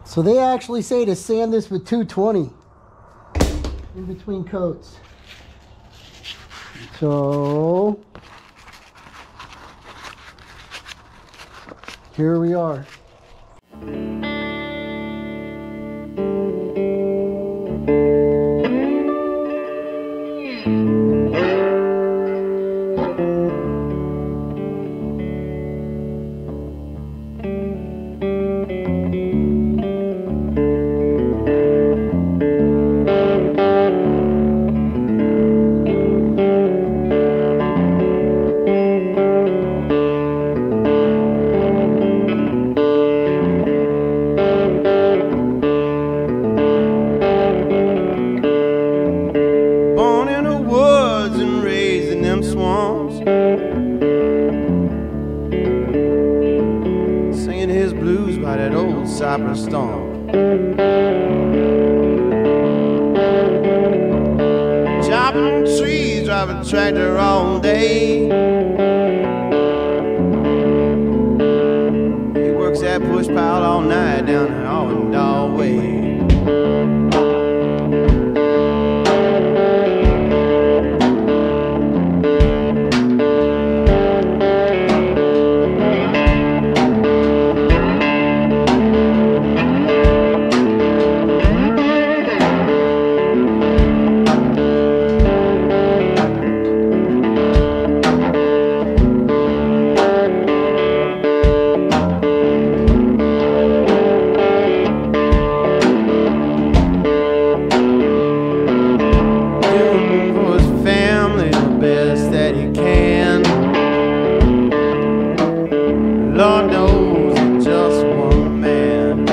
So they actually say to sand this with 220 in between coats. So here we are. Storm. Chopping trees, driving a tractor all day. He works that push pile all night down the Arwindale way. Lord knows it's just one man.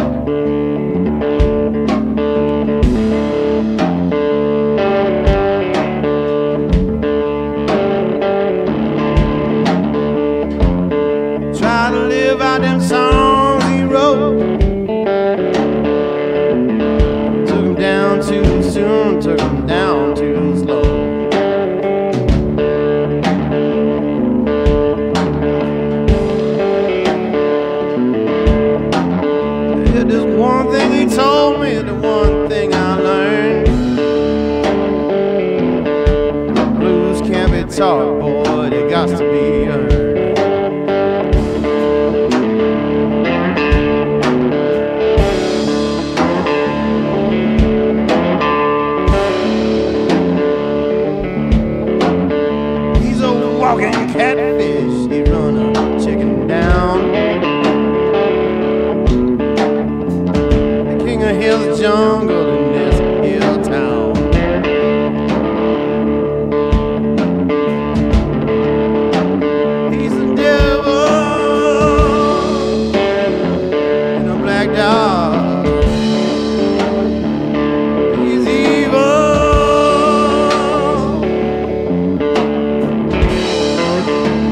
Try to live out them songs he wrote. Took him down too soon, took him down too slow. One thing he told me, the one thing I learned: blues can't be taught, boy, they got to be earned. He's a walking catfish, he run a chicken down. Hill's jungle in this hill town. He's the devil in a black dog. He's evil.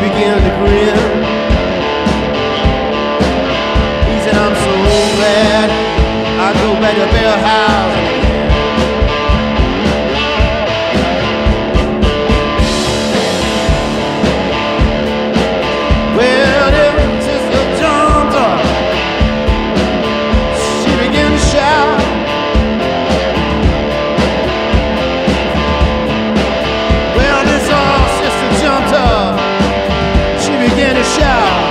began to grin. He said, I'm so glad I go back to Bell House again. Well, if Sister jumped up, she began to shout. Well, this old sister jumped up, she began to shout.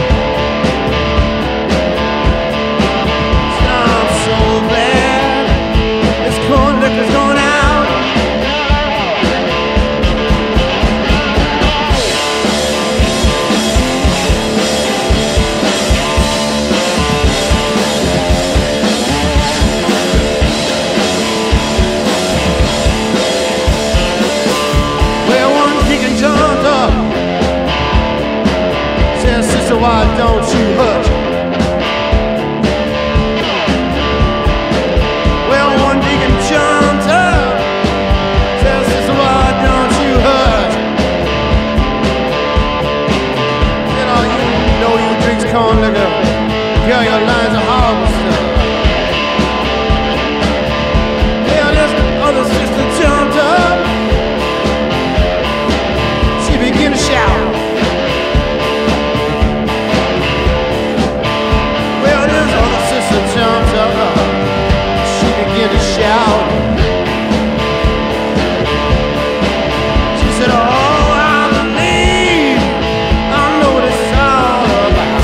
I'm so glad this corn liquor's going out. Well, one deacon jumped up, said, Sister, why don't you hush? Well, one deacon jumped up, said, Sister, why don't you hush? Said, oh, you know you drinks corn liquor, girl, your lines are horrible stuff. Well, this other sister jumped up, she began to shout. Well, this other sister jumped up, she began to shout. She said, oh, I believe I know what it's all about.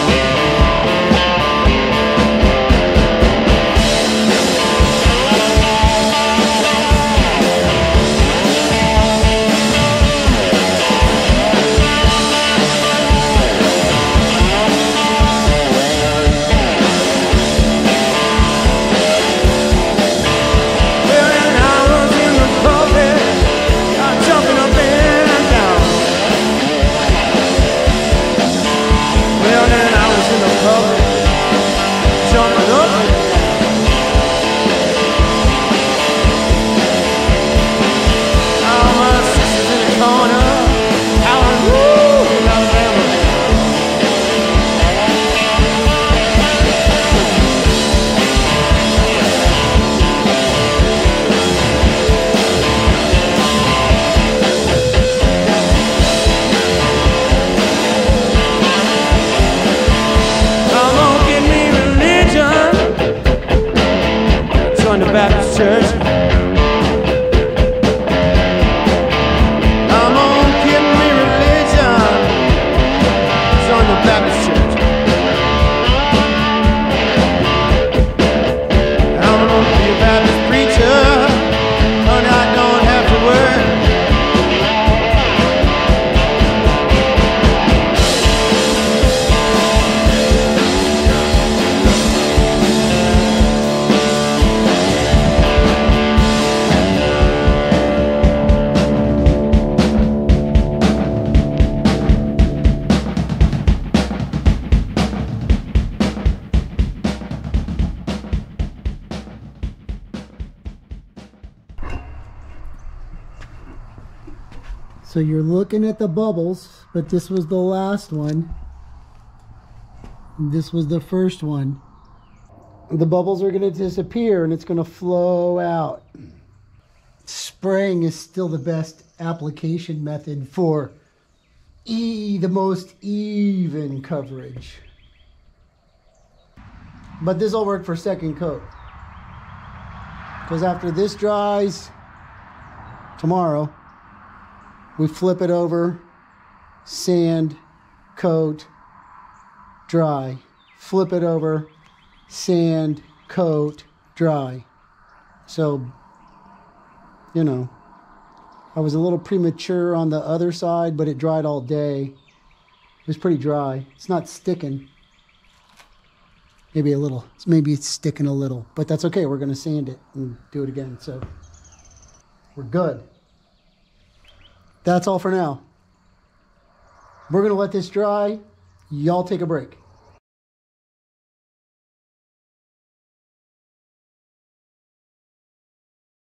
Well, and I was in the pulpit, jumping up and down. Well, then I was in the pulpit, jumping up and down. All my sisters in the corner, howling, woo, Alabama. Come on, give me religion. Join the Baptist church. Come on, give me religion. Join the Baptist church. I'm gonna be a Baptist preacher, and I don't have to work. So you're looking at the bubbles, but this was the last one. This was the first one. The bubbles are going to disappear and it's going to flow out. Spraying is still the best application method for the most even coverage. But this will work for second coat. Because after this dries tomorrow, we flip it over, sand, coat, dry. Flip it over, sand, coat, dry. So, you know, I was a little premature on the other side, but it dried all day. It was pretty dry. It's not sticking. Maybe a little. Maybe it's sticking a little, but that's okay. We're going to sand it and do it again. So we're good. That's all for now. We're going to let this dry. Y'all take a break.